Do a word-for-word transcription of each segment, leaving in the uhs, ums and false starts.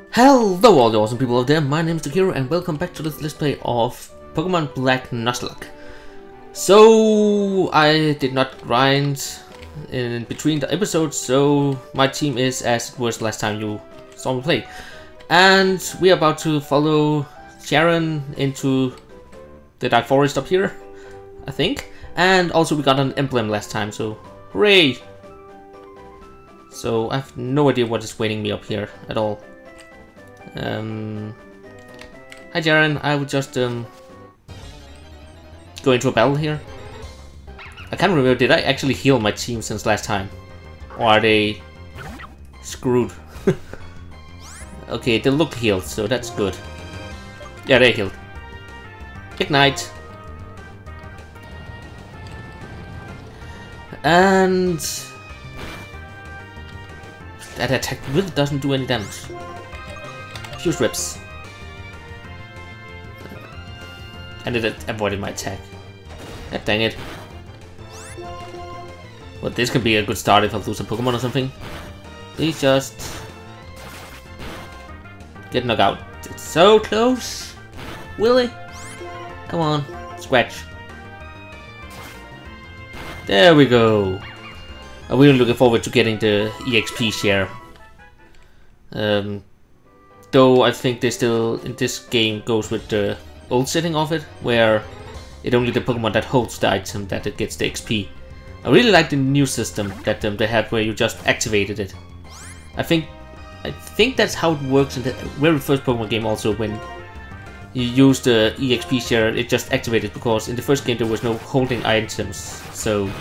Hello all the awesome people out there, my name is Takiro and welcome back to this Let's Play of Pokemon Black Nuzlocke. So, I did not grind in between the episodes, so my team is as it was last time you saw me play. And we are about to follow Sharon into the Dark Forest up here, I think. And also we got an emblem last time, so hooray! So I have no idea what is waiting me up here at all. Um, hi Jaren, I would just um, go into a battle here. I can't remember, did I actually heal my team since last time? Or are they screwed? Okay, they look healed, so that's good. Yeah, they're healed. Ignite. And that attack really doesn't do any damage. Fuse Rips. And it avoided my attack. God dang it. Well, this could be a good start if I lose a Pokemon or something. Please just get knocked out. It's so close. Will it? Come on. Scratch. There we go. I'm really looking forward to getting the E X P share. Um, Though I think they still, in this game, goes with the old setting of it, where it only the Pokemon that holds the item that it gets the X P. I really like the new system that um, they have, where you just activated it. I think, I think that's how it works in the very first Pokemon game. Also, when you use the E X P share, it just activated because in the first game there was no holding items. So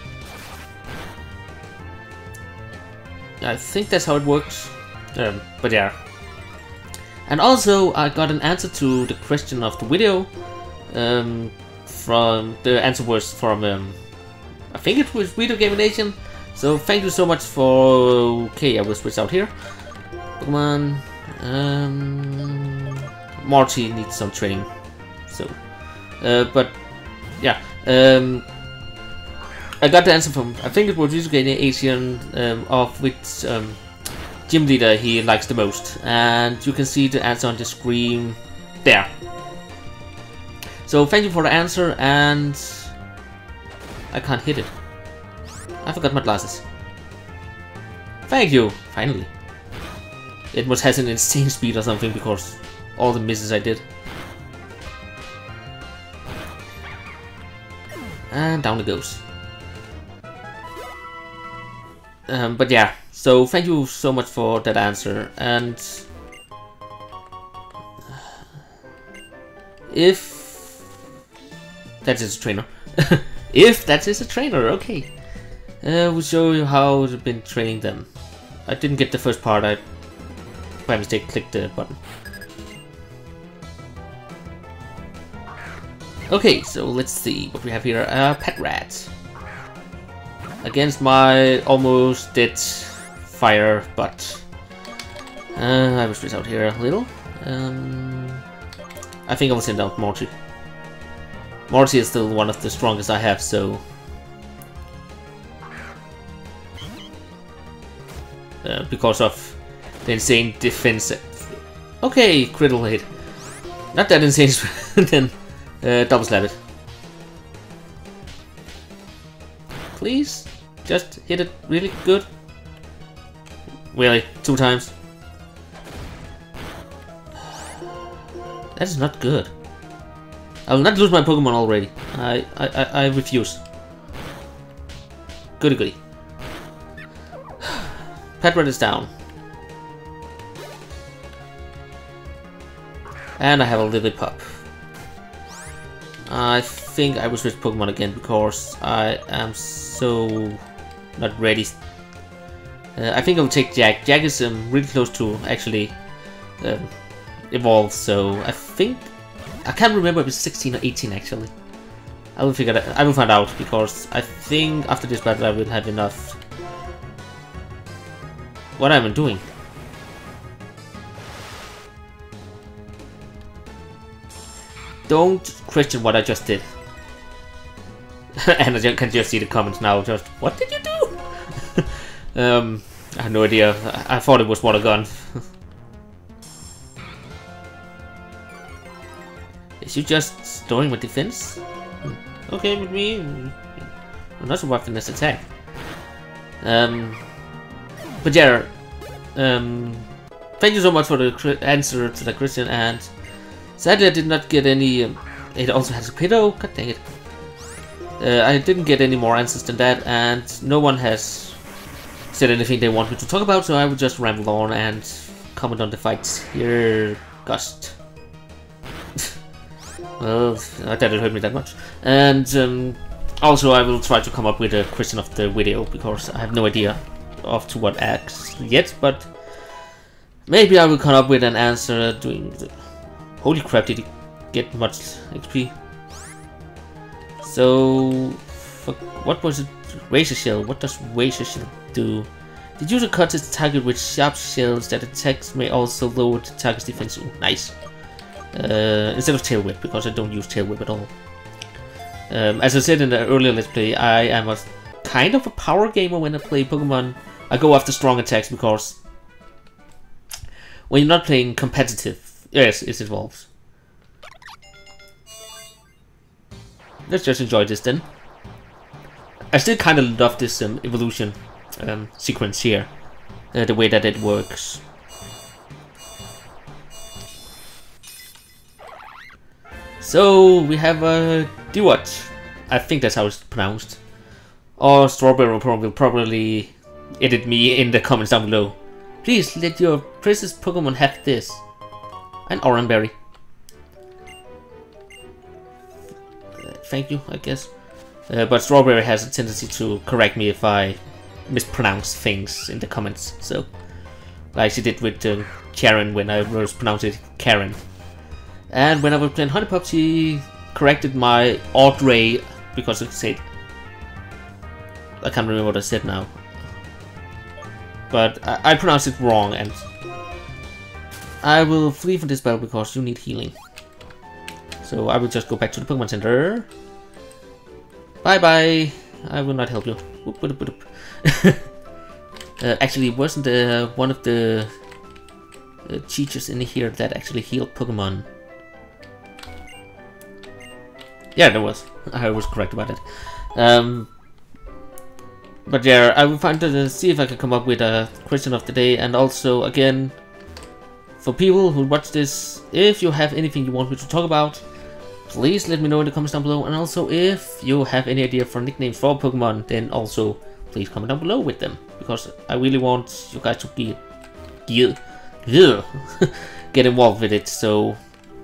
I think that's how it works. Um, but yeah. And also, I got an answer to the question of the video. Um, from the answer was from, um, I think it was Video Gaming Nation. So thank you so much for. Okay, I will switch out here. Pokemon. Um, Morty needs some training. So, uh, but yeah. Um, I got the answer from. I think it was Video Gaming Nation. Um, of which um. gym leader he likes the most, and you can see the answer on the screen there. So thank you for the answer, and I can't hit it. I forgot my glasses. Thank you, finally. It must has an insane speed or something because all the misses I did. And down it goes. Um, but yeah. So thank you so much for that answer, and if that is a trainer, if that is a trainer, okay, uh, we'll show you how we've been training them. I didn't get the first part, I by mistake clicked the button. Okay, so let's see what we have here. Uh, Pet Rat against my almost dead fire, but uh, I will switch out here a little. Um, I think I will send out Morty. Morty is still one of the strongest I have, so uh, because of the insane defense. Okay, critical hit. Not that insane. Then uh, double slap it. Please, just hit it really good. Really? Two times? That is not good. I will not lose my Pokemon already. I I, I, I refuse. Goody goody. Pet Rat is down. And I have a Lillipup. I think I will switch Pokemon again because I am so not ready. Uh, I think I'll take Jack. Jack is um, really close to actually um, evolve, so I think I can't remember if it's sixteen or eighteen actually. I will figure that. I will find out because I think after this battle I will have enough. What am I doing? Don't question what I just did. And I can just see the comments now. Just what did you do? um, I have no idea. I, I thought it was water gun. Is you just lowering my defense? Okay with me. I'm not surviving this attack. Um, but yeah, um, thank you so much for the answer to the question, and sadly I did not get any. Um, it also has a pedo. God dang it! Uh, I didn't get any more answers than that, and no one has said anything they want me to talk about, so I will just ramble on and comment on the fights here. Gust. Well, I doubt it hurt me that much. And um, also I will try to come up with a question of the video, because I have no idea of to what acts yet, but maybe I will come up with an answer doing the... Holy crap, did he get much X P? So, what was it? Razor Shell. What does Razor Shell do? The user cuts its target with sharp shells that attacks may also lower the target's defense. Ooh, nice. Uh, instead of Tail Whip, because I don't use Tail Whip at all. Um, as I said in the earlier Let's Play, I am a kind of a power gamer when I play Pokemon. I go after strong attacks because when you're not playing competitive, yes, it evolves. Let's just enjoy this then. I still kind of love this um, evolution um, sequence here, uh, the way that it works. So we have a uh, Dewott. I think that's how it's pronounced. Or Strawberry will probably edit me in the comments down below. Please let your precious Pokemon have this. An Oranberry. Uh, thank you, I guess. Uh, but Strawberry has a tendency to correct me if I mispronounce things in the comments. So, like she did with uh, Karen when I was pronouncing it Karen. And when I was playing Honeypop, she corrected my Audrey because it said... I can't remember what I said now. But I, I pronounced it wrong, and I will flee from this battle because you need healing. So I will just go back to the Pokemon Center. Bye bye. I will not help you. Whoop, whoop, whoop. uh, actually, wasn't uh, one of the uh, teachers in here that actually healed Pokemon? Yeah, there was. I was correct about it. Um, but yeah, I will find to uh, see if I can come up with a question of the day, and also again, for people who watch this, if you have anything you want me to talk about, please let me know in the comments down below. And also, if you have any idea for nicknames for Pokemon, then also please comment down below with them, because I really want you guys to get get, get involved with it. So,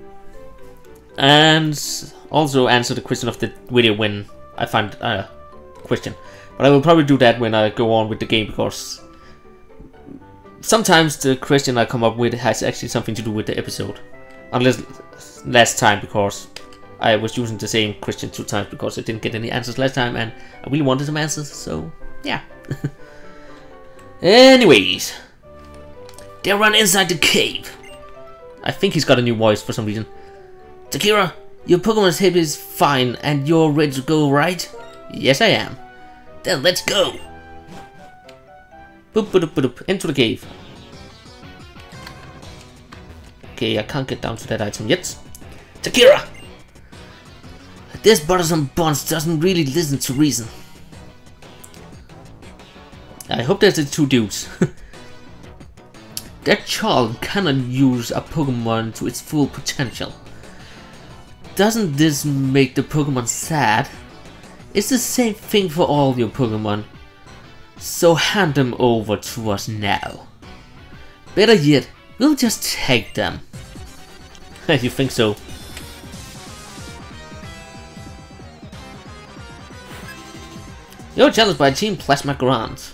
and also answer the question of the video when I find a question. But I will probably do that when I go on with the game, because sometimes the question I come up with has actually something to do with the episode. Unless last time, because I was using the same question two times because I didn't get any answers last time, and I really wanted some answers, so yeah. Anyways, they run inside the cave. I think he's got a new voice for some reason. Takira, your Pokemon's hip is fine, and you're ready to go, right? Yes, I am. Then let's go. Boop, boop, boop, boop, into the cave. Okay, I can't get down to that item yet. Takira! This bothersome Bones doesn't really listen to reason. I hope there's the two dudes. That child cannot use a Pokemon to its full potential. Doesn't this make the Pokemon sad? It's the same thing for all your Pokemon. So hand them over to us now. Better yet, we'll just take them. You think so? You're challenged by Team Plasma Grant.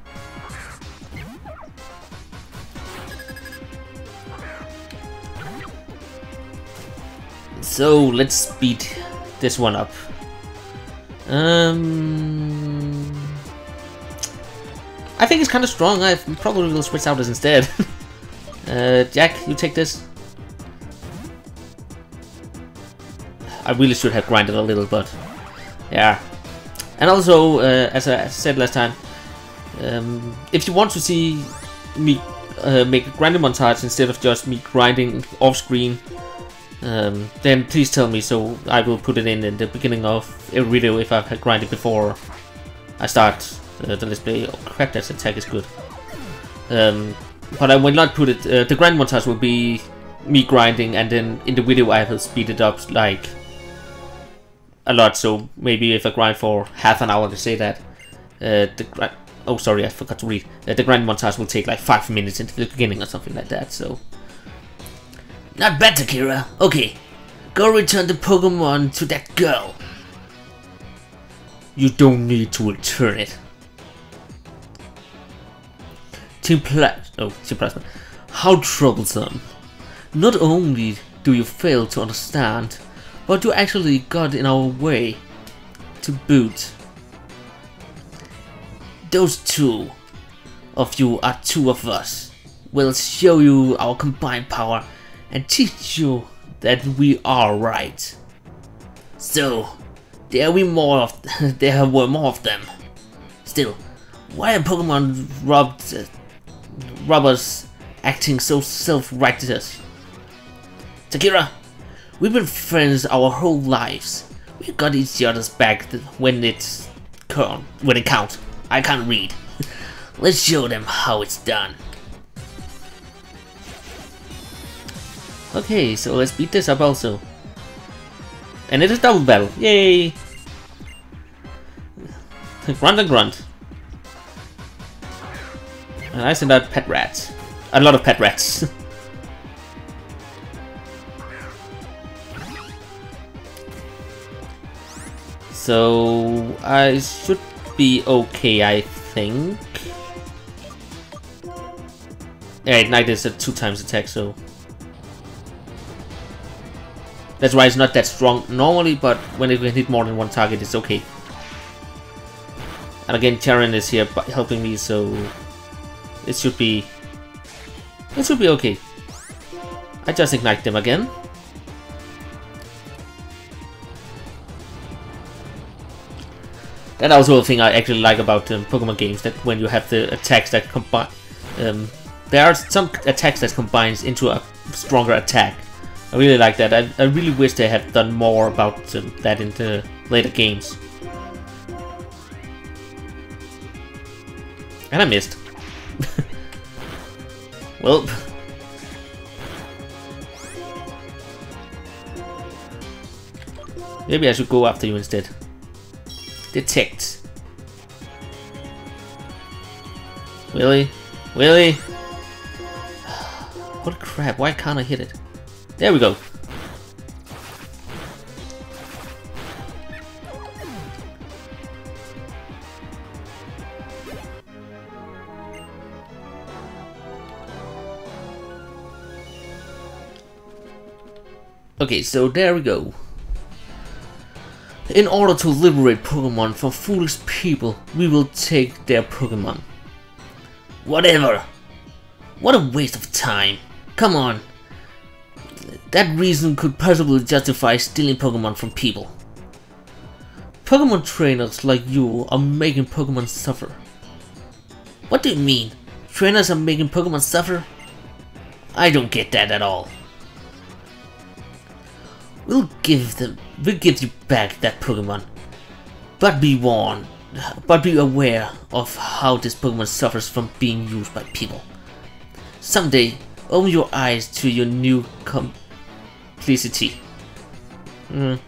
So let's speed this one up. Um, I think it's kind of strong. I probably will switch out this instead. uh, Jack, you take this. I really should have grinded a little, but yeah. And also, uh, as I said last time, um, if you want to see me uh, make a grinding montage instead of just me grinding off screen, um, then please tell me, so I will put it in in the beginning of every video if I've grinded before I start uh, the Let's Play. Oh crap, that attack is good. Um, but I will not put it, uh, the grind montage will be me grinding, and then in the video I will speed it up like a lot, so maybe if I grind for half an hour to say that, uh, the grind, oh sorry, I forgot to read, uh, the grind montage will take like five minutes into the beginning or something like that, so. Not bad, Takira. Okay, go return the Pokemon to that girl. You don't need to return it. Team Pla- oh, Team Plasma. How troublesome. Not only do you fail to understand, but you actually got in our way to boot. Those two of you are two of us. We'll show you our combined power and teach you that we are right. So, there we more of there were more of them. Still, why are Pokemon robbed, uh, robbers acting so self-righteous? Takira, we've been friends our whole lives. We got each other's back when it's count. When it counts. I can't read. Let's show them how it's done. Okay, so let's beat this up also. And it is double battle. Yay! Grunt and grunt. And I send out pet rats. A lot of pet rats. So I should be okay, I think. Yeah, Ignite is a two times attack, so that's why it's not that strong normally, but when it can hit more than one target, it's okay. And again, Terran is here helping me, so it should be it should be okay. I just ignite them again. That's also a thing I actually like about um, Pokemon games, that when you have the attacks that combine, um, there are some attacks that combines into a stronger attack. I really like that. I, I really wish they had done more about um, that in the later games. And I missed. Well. Maybe I should go after you instead. Detect. Really? Really? What crap, why can't I hit it? There we go. Okay, so there we go. In order to liberate Pokemon from foolish people, we will take their Pokemon. Whatever. What a waste of time. Come on. That reason could possibly justify stealing Pokemon from people. Pokemon trainers like you are making Pokemon suffer. What do you mean? Trainers are making Pokemon suffer? I don't get that at all. We'll give them, we'll give you back that Pokemon. But be warned, but be aware of how this Pokemon suffers from being used by people. Someday, open your eyes to your new complicity. Mm.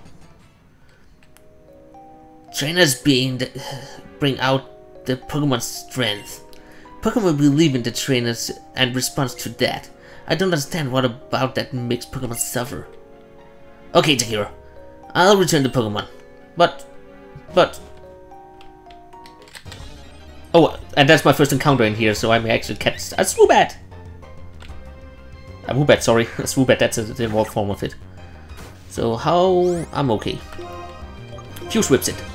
Trainers being the, bring out the Pokemon's strength. Pokemon believe in the trainers and responds to that. I don't understand what about that makes Pokemon suffer. Okay, Takira, I'll return the Pokemon, but, but, oh, and that's my first encounter in here, so I may actually catch a Swoobat. A Woobat, sorry, a Swoobat, that's a, the evolved form of it. So how, I'm okay. Fuse whips it.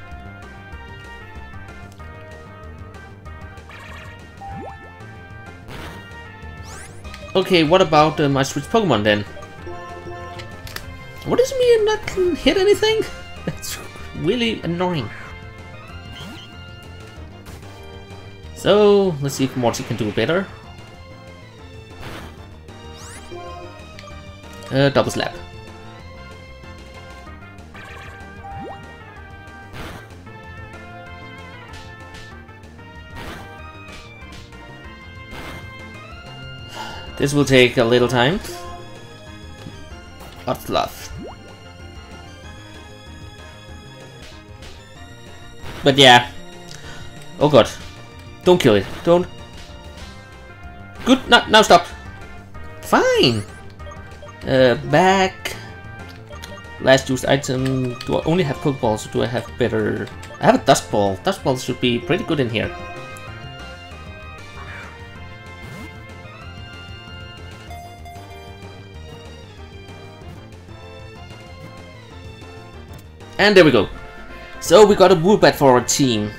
Okay, what about uh, my switch Pokemon then? What does it mean not can hit anything? That's really annoying. So, let's see if Morty can do better. Uh, double slap. This will take a little time. Hot fluff. But yeah. Oh god. Don't kill it. Don't. Good. No, now stop. Fine. Uh, back. Last used item. Do I only have Pokeballs or do I have better... I have a Dust Ball. Dust Balls should be pretty good in here. And there we go. So we got a Woobat for our team.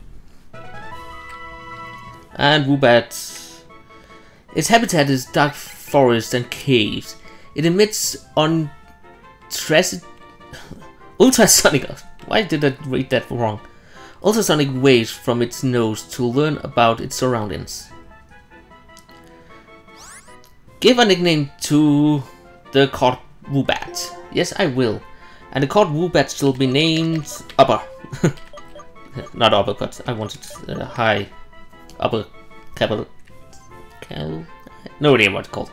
And Woobat... Its habitat is dark forest and caves. It emits on... Traci... Ultrasonic... Why did I read that wrong? Ultrasonic waves from its nose to learn about its surroundings. Give a nickname to the card Woobat. Yes, I will. And the card Woobat shall be named Upper. Not uppercut. I wanted uh, high. Upper. Capital. Cal. No idea what it's called.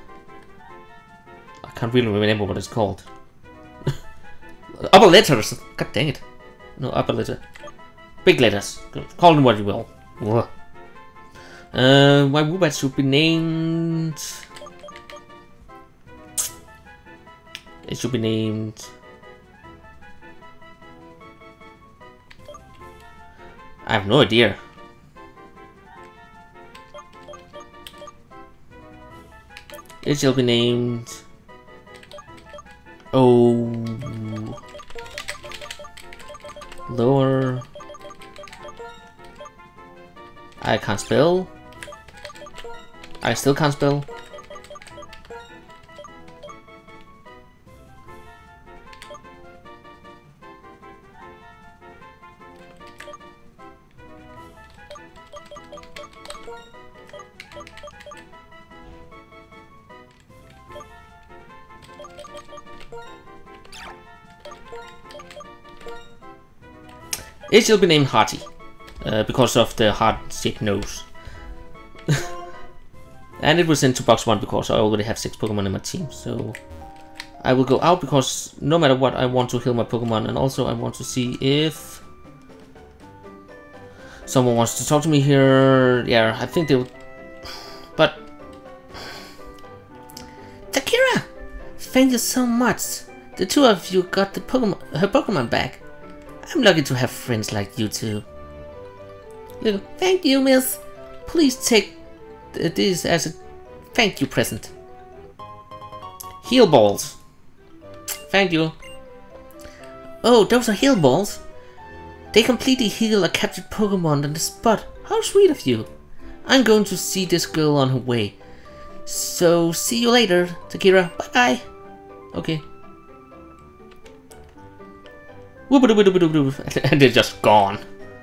I can't really remember what it's called. Upper letters. God dang it. No, upper letter. Big letters. Call them what you will. Ugh. Uh, my Woobat should be named... It should be named... I have no idea. It shall be named... Oh... Lower... I can't spell. I still can't spell. It shall be named Hearty, uh, because of the heart-shaped nose. And it was into box one because I already have six Pokemon in my team, so I will go out because no matter what I want to heal my Pokemon, and also I want to see if someone wants to talk to me here. Yeah, I think they would, but Takira, thank you so much. The two of you got the Pokemon, her Pokemon back. I'm lucky to have friends like you two. Thank you, miss. Please take this as a thank you present. Heal balls. Thank you. Oh, those are heal balls? They completely heal a captured Pokemon on the spot. How sweet of you. I'm going to see this girl on her way. So, see you later, Takira. Bye-bye. Okay. And they're just gone.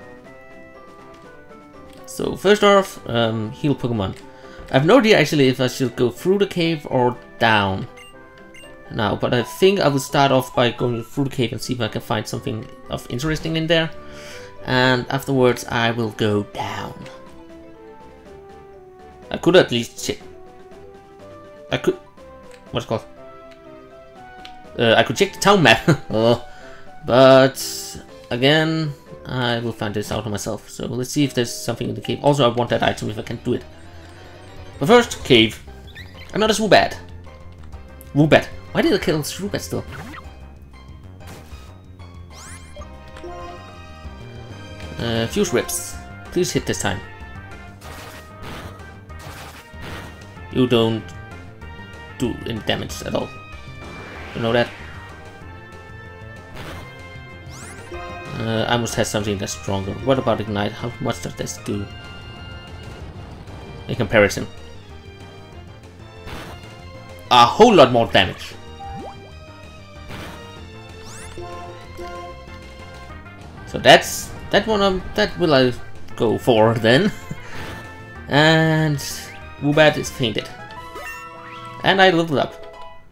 So first off, um, heal Pokemon. I have no idea actually if I should go through the cave or down now, but I think I will start off by going through the cave and see if I can find something of interesting in there. And afterwards I will go down. I could at least check. I could... What's it called? Uh, I could check the town map. Oh. But again, I will find this out on myself. So let's see if there's something in the cave. Also, I want that item if I can do it. But first, cave. Another Woobat. Woobat. Why did I kill Woobat still? Uh, Fuse Rips. Please hit this time. You don't do any damage at all. You know that? Uh, I must have something that's stronger. What about Ignite? How much does this do? In comparison. A whole lot more damage. So that's that one. Um, that will I go for then. And Woobat is fainted. And I leveled up.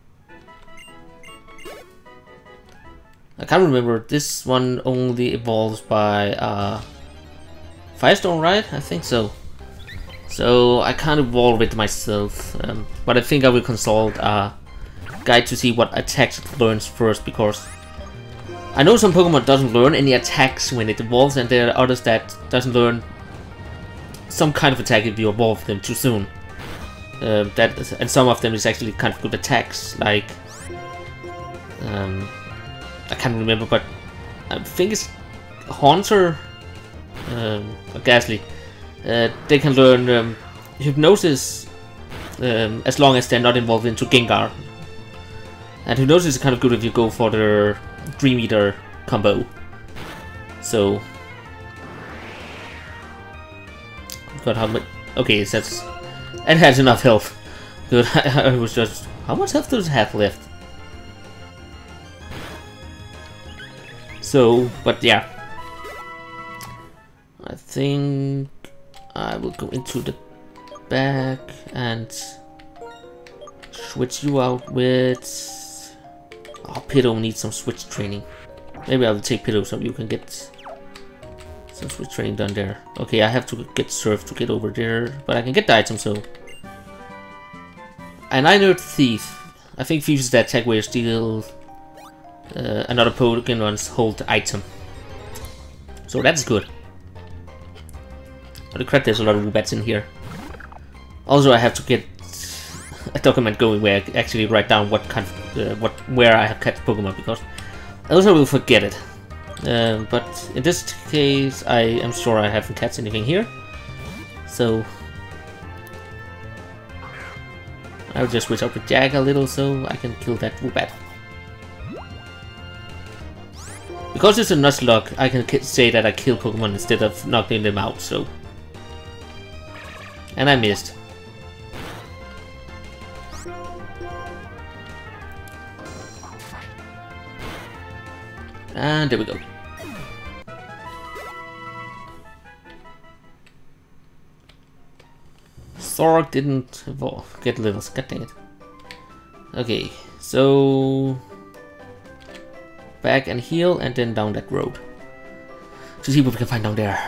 I can't remember, this one only evolves by uh, Firestone, right? I think so. So I can't evolve it myself, um, but I think I will consult a guide to see what attacks it learns first, because I know some Pokemon doesn't learn any attacks when it evolves, and there are others that doesn't learn some kind of attack if you evolve them too soon. Uh, that is, and some of them is actually kind of good attacks, like um, I can't remember, but I think it's Haunter um, or Ghastly. Uh, they can learn um, Hypnosis um, as long as they're not involved into Gengar. And Hypnosis is kind of good if you go for the Dream Eater combo. So, God, how much? Okay, that's it has enough health. Good. I was just, how much health does it have left? So, but yeah, I think I will go into the back and switch you out with. Oh, Pitto needs some switch training. Maybe I will take Pitto so you can get some switch training done there. Okay, I have to get Surf to get over there, but I can get the item, so. And I know Thief. I think Thief is that attack where you steal uh, another Pokemon's hold item. So that's good. Holy crap, there's a lot of Wobats in here. Also, I have to get a document going where I actually write down what kind of, uh, what, where I have catch Pokemon, because else I will forget it. Uh, but in this case, I am sure I haven't catch anything here. So I'll just switch up with Jag a little so I can kill that Woobat. Because it's a Nuzlocke, I can say that I kill Pokemon instead of knocking them out, so. And I missed. And there we go. Thork didn't evolve, get levels, god dang it. Okay, so back and heal, and then down that road to see what we can find down there.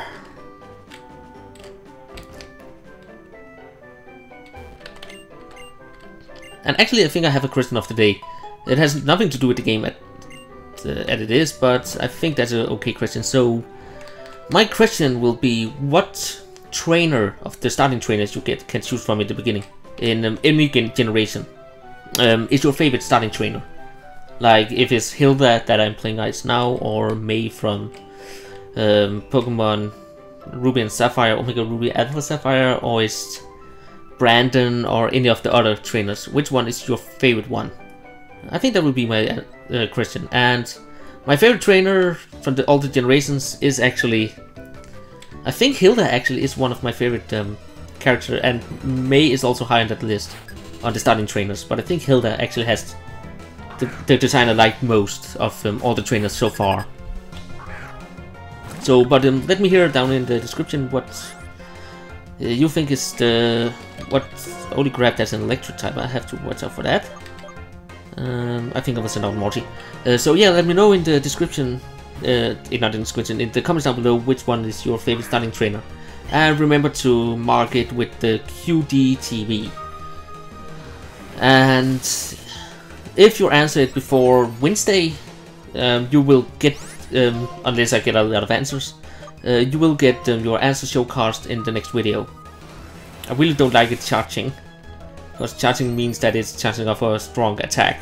And actually, I think I have a question of the day. It has nothing to do with the game at, uh, as it is, but I think that's an okay question. So my question will be, what trainer of the starting trainers you get can choose from in the beginning in um, any generation um, is your favorite starting trainer? Like if it's Hilda that I'm playing right now, or May from um, Pokemon Ruby and Sapphire, Omega Ruby Alpha Sapphire, or is Brandon or any of the other trainers. Which one is your favorite one? I think that would be my uh, question. And my favorite trainer from the, all the generations is actually, I think Hilda actually is one of my favorite um, characters, and May is also high on that list on the starting trainers, but I think Hilda actually has the, the design I like most of um, all the trainers so far. So, but um, let me hear down in the description what uh, you think is the, what only grab that's an electric type. I have to watch out for that. Um, I think I was send out Morty. Uh, so yeah, let me know in the description, uh, not in the description, in the comments down below which one is your favorite starting trainer. And remember to mark it with the Q D T V. And if you answer it before Wednesday, um, you will get, um, unless I get a lot of answers, uh, you will get um, your answer showcast in the next video. I really don't like it charging, because charging means that it's charging off a strong attack.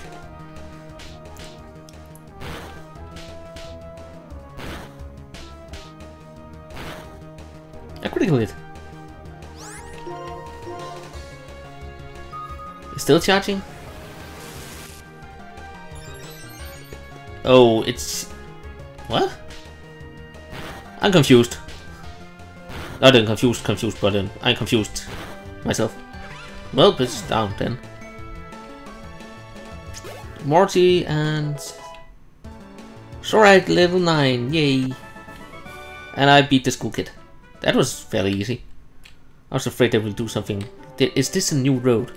A critical hit. It's still charging? Oh, it's... what? I'm confused. Not I'm confused, confused, but um, I'm confused myself. Well, it's down then. Morty and... Alright, level nine, yay! And I beat the school kid. That was fairly easy. I was afraid they will do something. Is this a new road?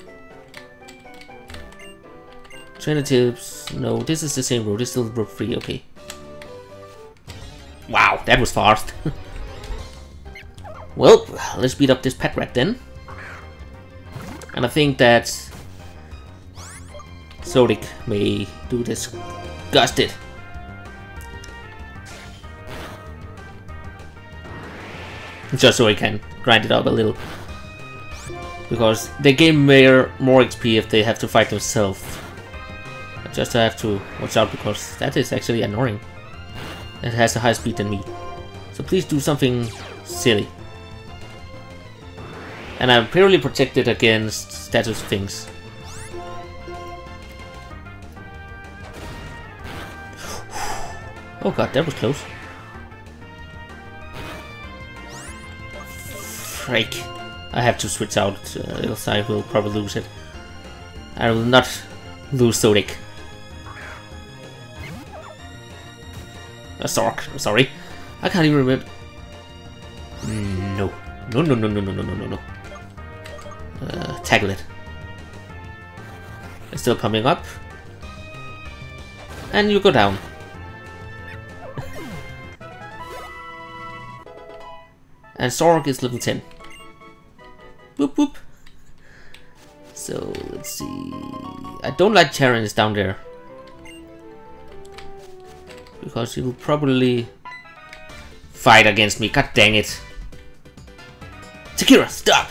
Trainer tips. No, this is the same road. It's still road three. Okay. Wow, that was fast. Well, let's beat up this pet rat then. And I think that Zodic may do this. Gusted. Just so I can grind it up a little. Because they gain more, more X P if they have to fight themselves. I just have to watch out because that is actually annoying. It has a higher speed than me. So please do something silly. And I'm purely protected against status things. Oh god, that was close. Freak. I have to switch out, uh, else I will probably lose it. I will not lose Zodic. A Zork, sorry. I can't even remember. No. No, no, no, no, no, no, no, no, no. Uh, tackle it. It's still coming up. And you go down. And Zork is level ten. Boop boop. So let's see. I don't like Charon is down there. Because he will probably fight against me. God dang it. Takira, stop!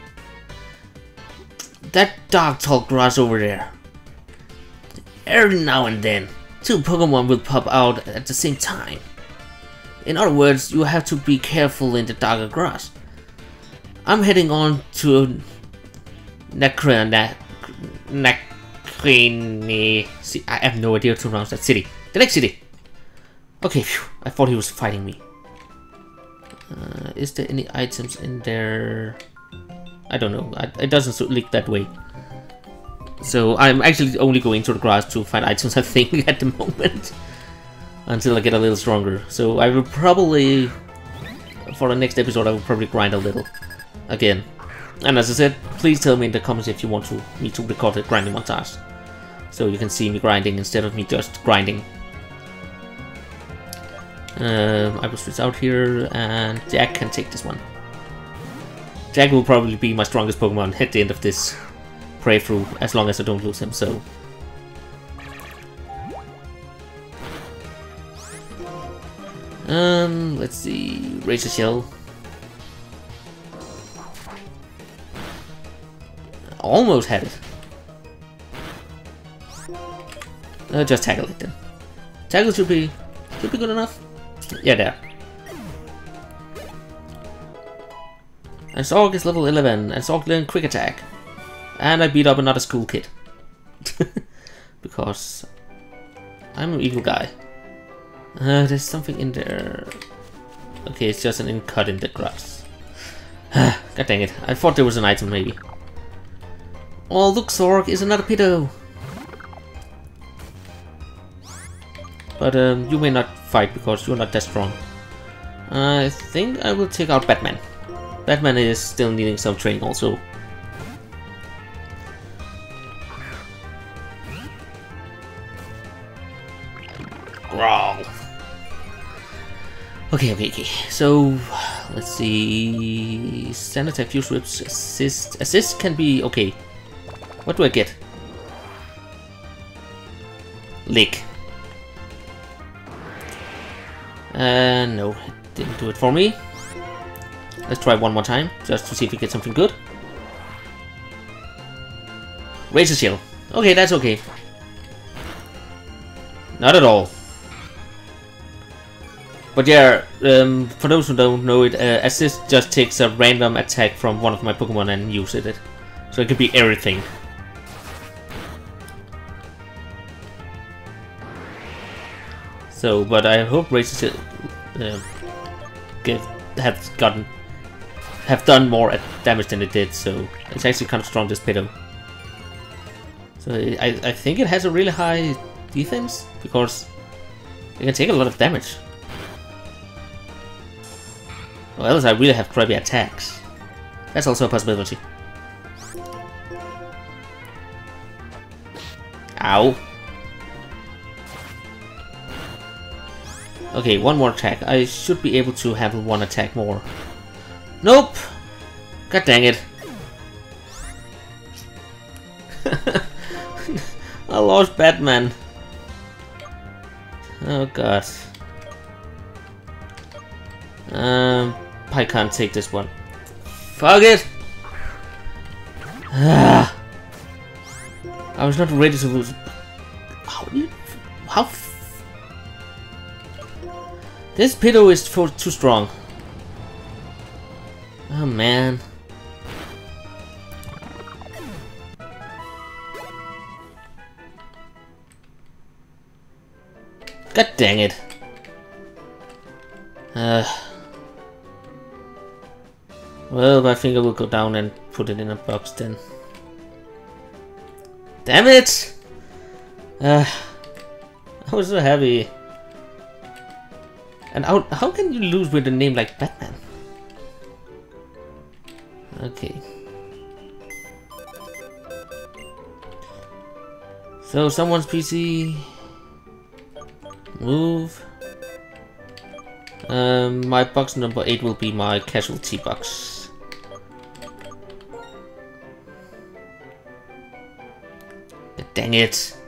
That dark tall grass over there. Every now and then, two Pokemon will pop out at the same time. In other words, you have to be careful in the darker grass. I'm heading on to Nacrene. Nacrene. See, I have no idea how to pronounce that city. The next city. Okay, phew, I thought he was fighting me. Uh, is there any items in there? I don't know. I, it doesn't look that way. So I'm actually only going to the grass to find items, I think, at the moment. Until I get a little stronger. So I will probably, for the next episode, I will probably grind a little. Again. And as I said, please tell me in the comments if you want to me to record a grinding montage. So you can see me grinding instead of me just grinding. Um, I will switch out here, and Jack can take this one. Jack will probably be my strongest Pokemon at the end of this playthrough, as long as I don't lose him, so... Um, let's see... Razor Shell. Almost had it. Uh, just tackle it then. Tackle should be... should be good enough. Yeah, there. And Zork is level eleven, and Zork learned Quick Attack. And I beat up another school kid. Because I'm an evil guy. Uh, there's something in there. Okay, it's just an ink cut in the grass. God dang it, I thought there was an item maybe. Oh look, Zork is another Piddo. But um, you may not fight because you're not that strong. I think I will take out Batman. Batman is still needing some training also. Growl. Okay, okay, okay. So let's see. Standard attack, fuse whips, assist. Assist can be okay. What do I get? Lick. Uh, no, it didn't do it for me. Let's try one more time, just to see if we get something good. Razor Shell. Okay, that's okay. Not at all. But yeah, um, for those who don't know it, uh, Assist just takes a random attack from one of my Pokemon and uses it. So it could be everything. So, but I hope Razor Shell uh, get, have gotten have done more damage than it did. So it's actually kind of strong, this Piddo. So I I think it has a really high defense because it can take a lot of damage. Or else I really have crappy attacks. That's also a possibility. Ow. Okay, one more attack. I should be able to handle one attack more. Nope! God dang it. I lost Batman. Oh god. Um, I can't take this one. Fuck it! Ah. I was not ready to lose. How do you... How... F this Pido is for too strong. Oh man. God dang it. Uh, well, my finger will go down and put it in a box then. Damn it! Uh, I was so happy. And how, how can you lose with a name like Batman? Okay. So someone's P C. Move. Um, my box number eight will be my casualty box. Dang it.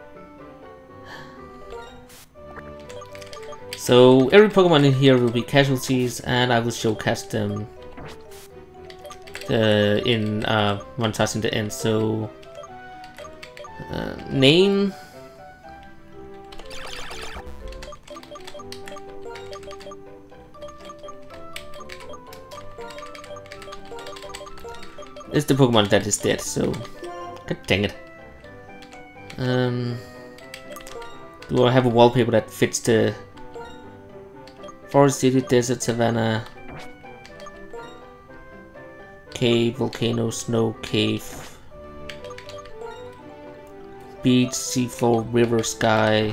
So every Pokemon in here will be casualties, and I will showcast them uh, in uh, montage in the end. So uh, name. It's the Pokemon that is dead, so god dang it. Um, do I have a wallpaper that fits the forest, city, desert, savanna, cave, volcano, snow, cave, beach, seafloor, river, sky,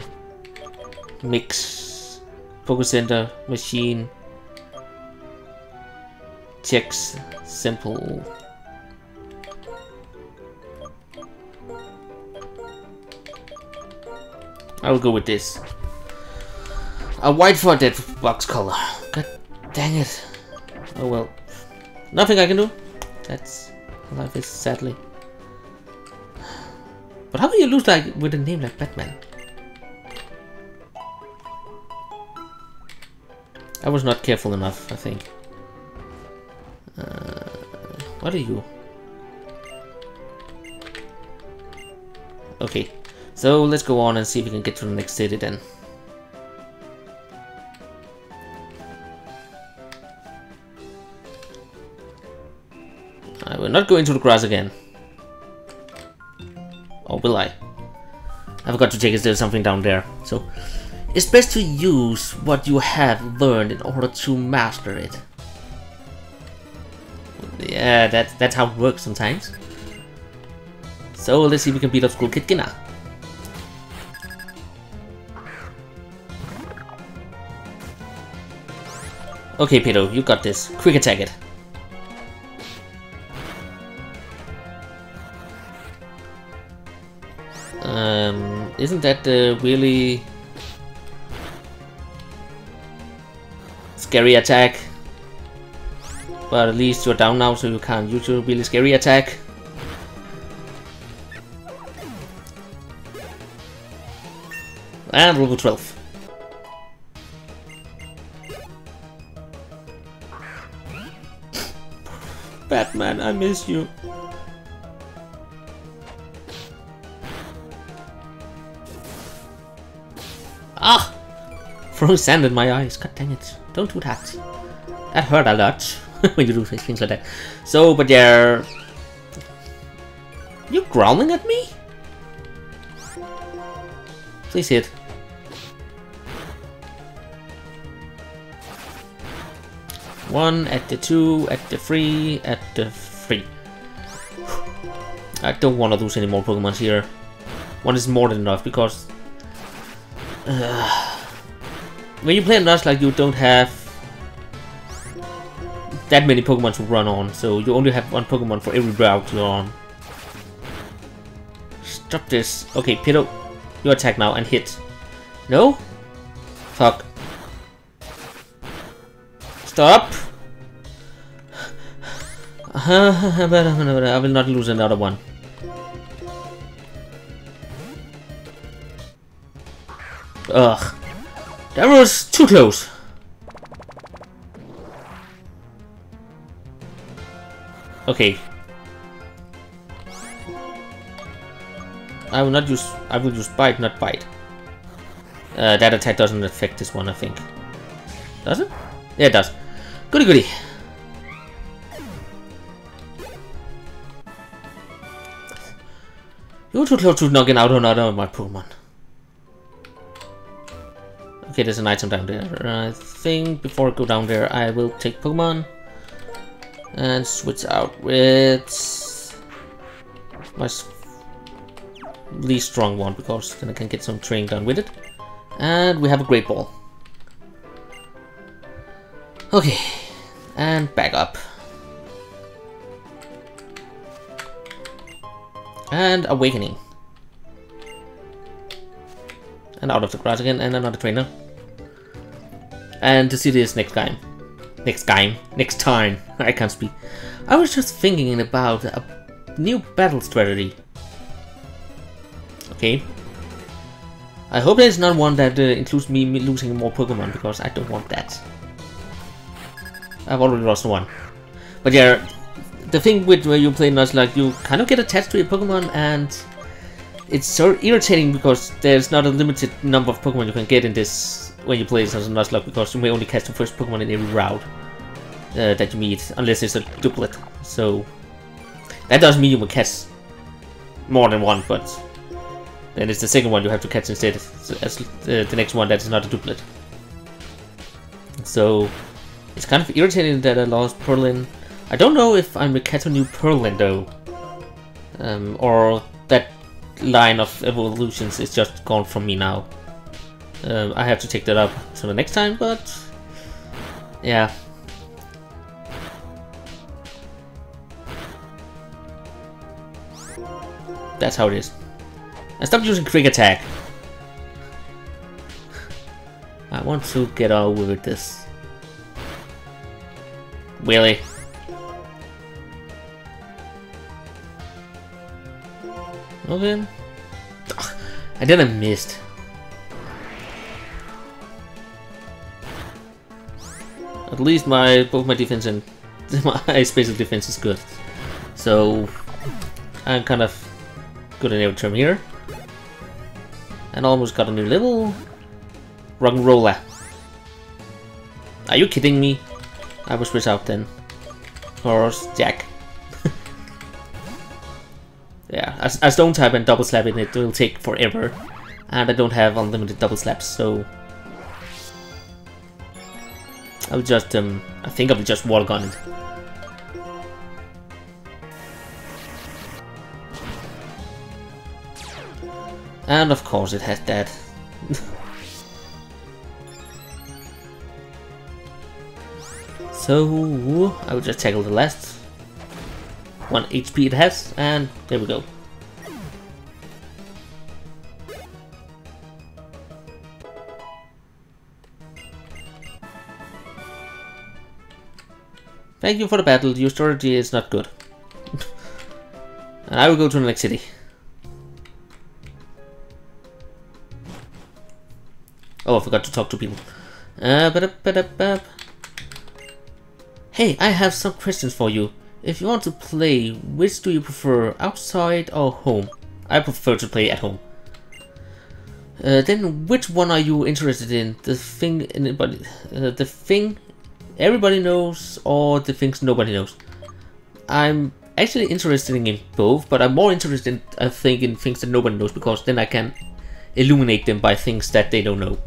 mix, Poké Center, machine, checks, simple. I will go with this. A white for that box color. God dang it. Oh well. Nothing I can do. That's how life is, sadly. But how can you lose like with a name like Batman? I was not careful enough, I think. Uh, what are you? Okay. So let's go on and see if we can get to the next city then. I will not go into the grass again. Or will I? I forgot to check if there's something down there. So it's best to use what you have learned in order to master it. Yeah, that, that's how it works sometimes. So let's see if we can beat up Skull Kid Gina. Okay, Pido, you got this. Quick attack it. Um, isn't that the really scary attack? But at least you're down now, so you can't use your really scary attack. And level twelve. Batman, I miss you. Ah! Throwing sand in my eyes. God dang it. Don't do that. That hurt a lot when you do things like that. So, but yeah. You growling at me? Please hit. One at the two, at the three, at the three. I don't want to lose any more Pokemon here. One is more than enough because uh, when you play Nuzlocke, you don't have that many Pokemon to run on, so you only have one Pokemon for every route you're on. Stop this. Okay, Pido, you attack now and hit. No? Fuck. Stop! I will not lose another one. Ugh. That was too close. Okay. I will not use... I will use bite, not bite. Uh, that attack doesn't affect this one, I think. Does it? Yeah, it does. Goody goody. You're too close to knocking out another of my Pokemon. Okay, there's an item down there. I think before I go down there, I will take Pokemon and switch out with my least strong one, because then I can get some training done with it. And we have a Great Ball. Okay, and back up. And Awakening. And out of the grass again, and another trainer. And to see this next time. Next time. Next time. I can't speak. I was just thinking about a new battle strategy. Okay. I hope there's not one that uh, includes me losing more Pokemon, because I don't want that. I've already lost one. But yeah, the thing with where you play Nuzlocke, you kind of get attached to your Pokemon, and it's so irritating because there's not a limited number of Pokemon you can get in this when you play as a Nuzlocke, because you may only catch the first Pokemon in every route uh, that you meet, unless it's a duplet. So that doesn't mean you will catch more than one, but then it's the second one you have to catch instead as uh, the next one that is not a duplet. So it's kind of irritating that I lost Purrloin. I don't know if I'm gonna catch a new Purrloin though, um, or that line of evolutions is just gone from me now. Um, I have to take that up to the next time, but yeah. That's how it is. I stopped using Quick Attack. I want to get over with this. Really? Okay. Ugh, I didn't missed. At least my both my defense and my special defense is good. So I'm kind of good in every term here. And almost got a new level. Ruggenrola. Are you kidding me? I will switch out then. Of course, Jack. Yeah, as, as Stone type and double slap in it will take forever. And I don't have unlimited double slaps, so I will just um I think I will just water gun it. And of course it has that. So I will just tackle the last one H P it has, and there we go. Thank you for the battle, your strategy is not good. And I will go to the next city. Oh, I forgot to talk to people. Uh, ba -da -ba -da -ba. Hey, I have some questions for you. If you want to play, which do you prefer, outside or home? I prefer to play at home. Uh, then which one are you interested in? The thing anybody, uh, the thing everybody knows, or the things nobody knows? I'm actually interested in both, but I'm more interested in, I think, in things that nobody knows, because then I can illuminate them by things that they don't know.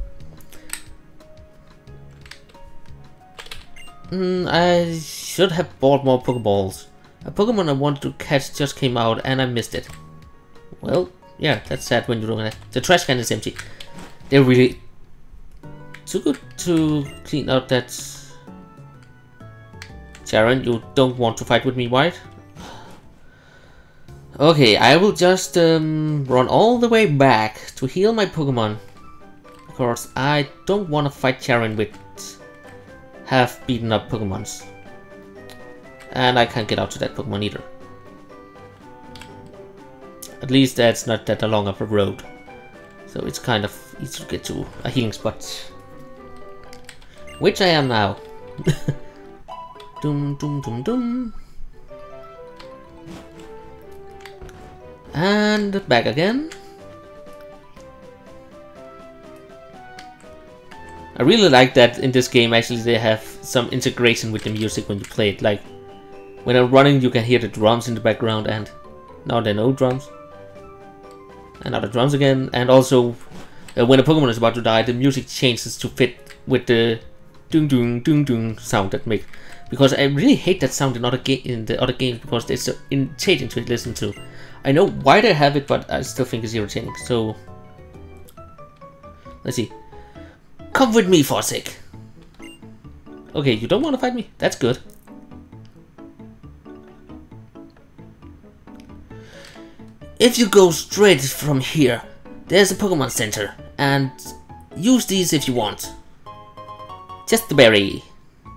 Mm, I should have bought more Pokeballs. A Pokemon I wanted to catch just came out and I missed it. Well, yeah, that's sad when you're doing that. The trash can is empty. They're really too good to clean out that. Sharon, you don't want to fight with me, right? Okay, I will just um, run all the way back to heal my Pokemon, because I don't want to fight Sharon with half beaten up Pokemons. And I can't get out to that Pokemon either. At least that's not that long of a road. So it's kind of easy to get to a healing spot. Which I am now. Dum dum dum dum. And back again. I really like that in this game actually they have some integration with the music when you play it. Like when I'm running you can hear the drums in the background, and now there are no drums. And now the drums again, and also uh, when a Pokemon is about to die the music changes to fit with the dung dung dung dung sound that make. Because I really hate that sound in other game in the other games because it's so irritating to listen to. I know why they have it, but I still think it's irritating. So let's see. Come with me for a sec. Okay, you don't want to fight me? That's good. If you go straight from here, there's a Pokemon Center, and use these if you want. Chesterberry.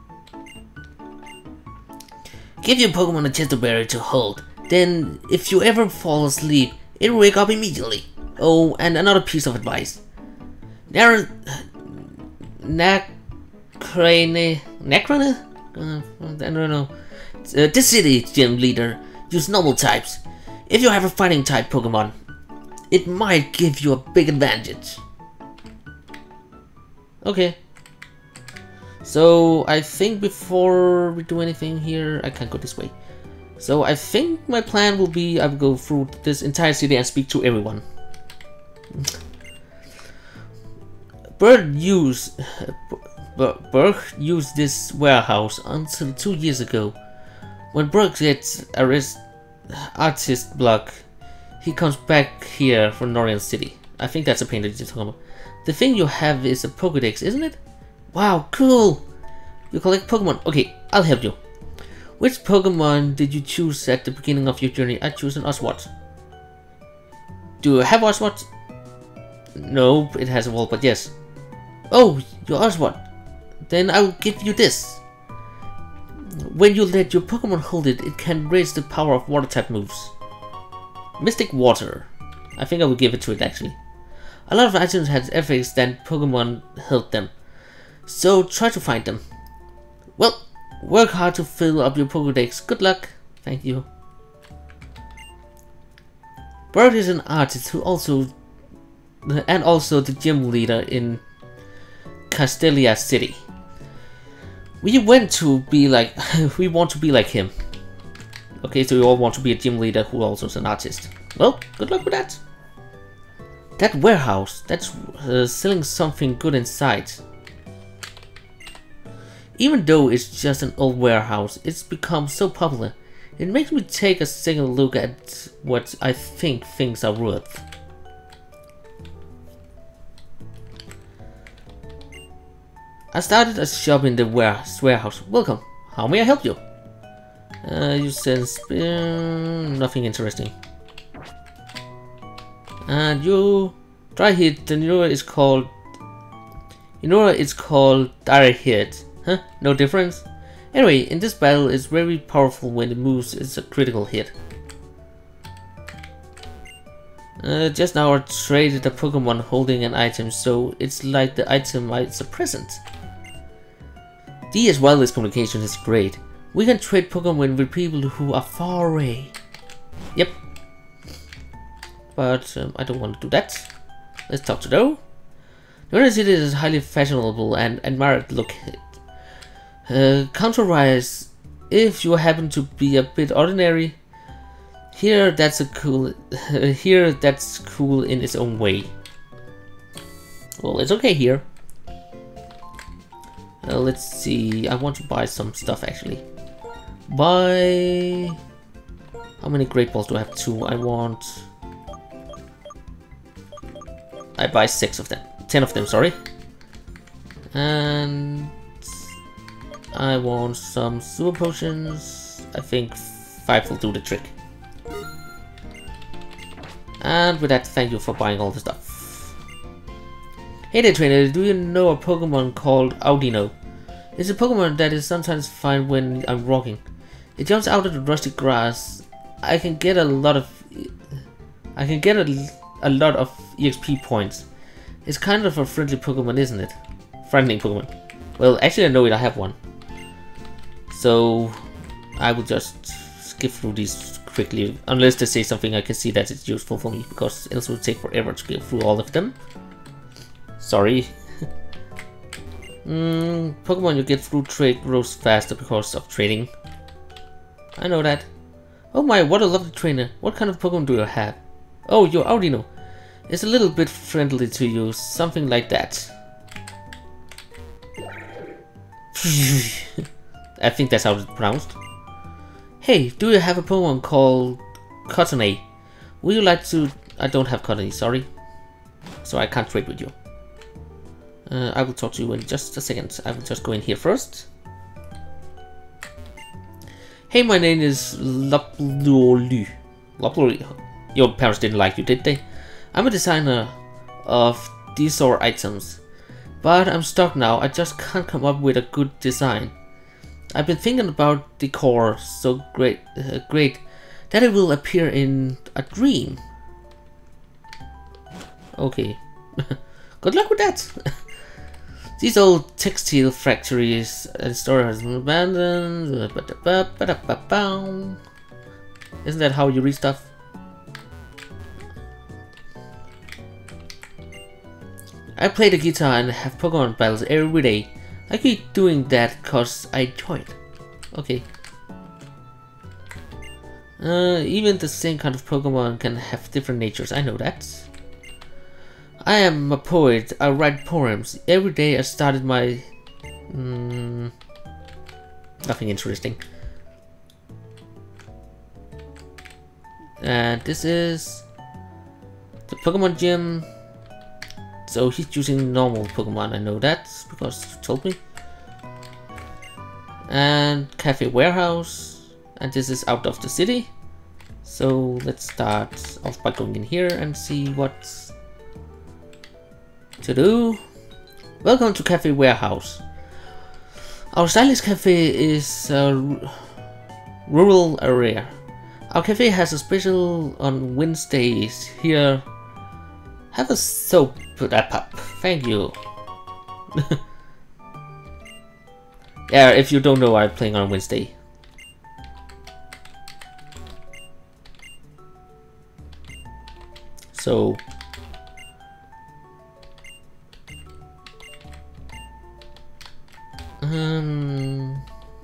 Give your Pokemon a Chesterberry to hold. Then, if you ever fall asleep, it'll wake up immediately. Oh, and another piece of advice. Nar Nacrane... Nacrane? Uh, I don't know. Uh, this city gym leader use normal types. If you have a fighting type Pokemon, it might give you a big advantage. Okay. So I think before we do anything here, I can't go this way. So I think my plan will be I will go through this entire city and speak to everyone. Bird used Berg used this warehouse until two years ago. When Berg gets arrest artist block, he comes back here from Nohrian City. I think that's a pain that you're talking about. The thing you have is a Pokédex, isn't it? Wow, cool! You collect Pokemon. Okay, I'll help you. Which Pokemon did you choose at the beginning of your journey? I choose an Oshawott. Do you have Oshawott? No, it has a wall, but yes. Oh, your Oshawott. Then I'll give you this. When you let your Pokemon hold it, it can raise the power of water type moves. Mystic Water. I think I will give it to it actually. A lot of items had effects that Pokemon held them. So try to find them. Well, work hard to fill up your Pokédex. Good luck. Thank you. Bird is an artist who also and also the gym leader in Castelia City. We went to be like we want to be like him. Okay, so we all want to be a gym leader who also is an artist. Well, good luck with that. That warehouse, that's uh, selling something good inside. Even though it's just an old warehouse, it's become so popular. It makes me take a second look at what I think things are worth. I started a shop in the warehouse. Welcome. How may I help you? Uh, you sense uh, nothing interesting. And you try hit. The Unora is called. Unora is called direct hit. Huh? No difference. Anyway, in this battle, it's very powerful when it moves. It's a critical hit. Uh, just now I traded a Pokemon holding an item, so it's like the item is a present. Dia's wireless communication is great. We can trade Pokemon with people who are far away. Yep. But um, I don't want to do that. Let's talk to Doe. Nohrian City is highly fashionable and admired look. Uh, Counter-wise, if you happen to be a bit ordinary, here that's a cool. Uh, here that's cool in its own way. Well, it's okay here. Uh, let's see. I want to buy some stuff actually. Buy. How many Great Balls do I have? Two. I want. I buy six of them. Ten of them. Sorry. And I want some super potions. I think five will do the trick. And with that, thank you for buying all the stuff. Hey there, trainer. Do you know a Pokemon called Audino? It's a Pokemon that is sometimes found when I'm walking. It jumps out of the rusty grass. I can get a lot of I can get a, a lot of E X P points. It's kind of a friendly Pokemon, isn't it? Frightening Pokemon. Well, actually I know it, I have one. So I will just skip through these quickly, unless they say something I can see that it's useful for me, because else it would take forever to go through all of them. Sorry. mm, Pokemon you get through trade grows faster because of trading. I know that. Oh my, what a lovely trainer. What kind of Pokemon do you have? Oh, your Audino. It's a little bit friendly to you, something like that. I think that's how it's pronounced. Hey, do you have a Pokemon called Cottonee? Would you like to... I don't have Cottonee, sorry. So I can't trade with you. Uh, I will talk to you in just a second. I will just go in here first. Hey, my name is Loplolu. Loplolu. Your parents didn't like you, did they? I'm a designer of these sort of items. But I'm stuck now. I just can't come up with a good design. I've been thinking about decor so great, uh, great that it will appear in a dream. Okay. Good luck with that. These old textile factories and store has been abandoned. Isn't that how you read stuff? I play the guitar and have Pokemon battles every day. I keep doing that cause I enjoy it. Okay. Uh, even the same kind of Pokemon can have different natures, I know that. I am a poet, I write poems. Every day I started my... Mm, nothing interesting. And this is... the Pokemon Gym. So he's using normal Pokemon, I know that, because you told me. And Cafe Warehouse. And this is out of the city. So let's start off by going in here and see what's to do. Welcome to Cafe Warehouse. Our stylish cafe is a rural area. Our cafe has a special on Wednesdays here. Have a soap put that up. Thank you. Yeah, if you don't know, I'm playing on Wednesday. So um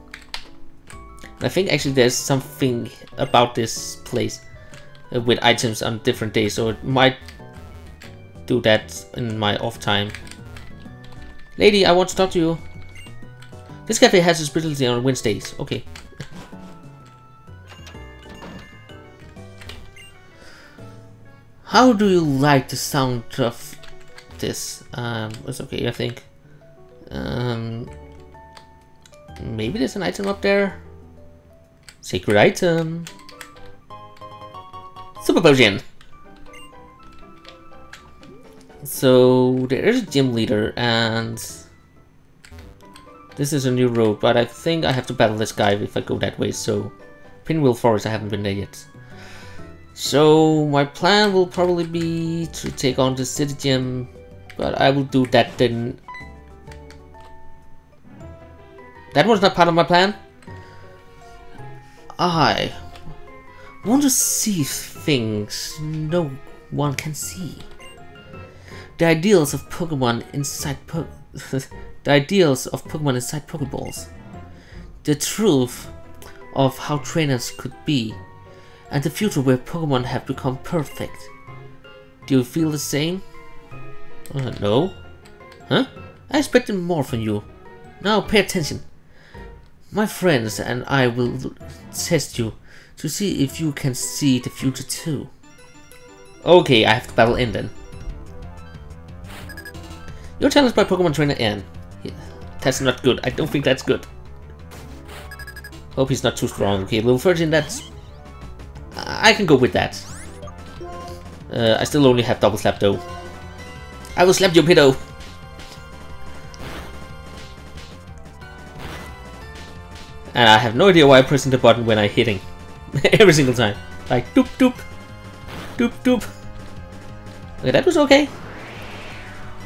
I think actually there's something about this place uh, with items on different days, so it might do that in my off time. Lady, I want to talk to you. This cafe has a specialty on Wednesdays. Okay. How do you like the sound of this? Um, it's okay, I think. Um, maybe there's an item up there. Secret item. Super Potion. So there is a gym leader, and this is a new road, but I think I have to battle this guy if I go that way. So Pinwheel Forest, I haven't been there yet. So my plan will probably be to take on the city gym, but I will do that then. That was not part of my plan. I want to see things no one can see. The ideals of Pokemon inside po the ideals of Pokemon inside Pokeballs. The truth of how trainers could be, and the future where Pokemon have become perfect. Do you feel the same? Uh, no. Huh? I expected more from you. Now pay attention. My friends and I will test you to see if you can see the future too. Okay, I have to battle in then. You're challenged by Pokemon Trainer N. Yeah, that's not good. I don't think that's good. Hope he's not too strong. Okay, level thirteen, that's... I can go with that. Uh, I still only have double slap though. I will slap your Piddo. And I have no idea why I'm pressing the button when I'm hitting. Every single time. Like doop doop. Doop doop. Okay, that was okay.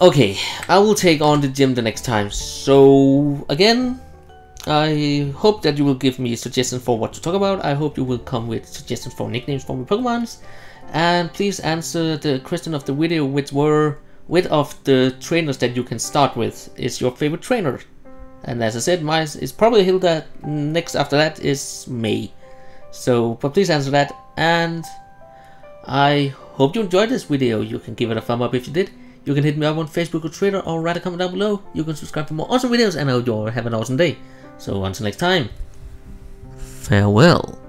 Okay, I will take on the gym the next time. So again, I hope that you will give me suggestions for what to talk about. I hope you will come with suggestions for nicknames for my Pokemons. And please answer the question of the video, which were which of the trainers that you can start with is your favorite trainer. And as I said, mine is probably Hilda. Next after that is May. So, but please answer that. And I hope you enjoyed this video. You can give it a thumb up if you did. You can hit me up on Facebook or Twitter, or write a comment down below. You can subscribe for more awesome videos, and I hope you all have an awesome day. So until next time, farewell.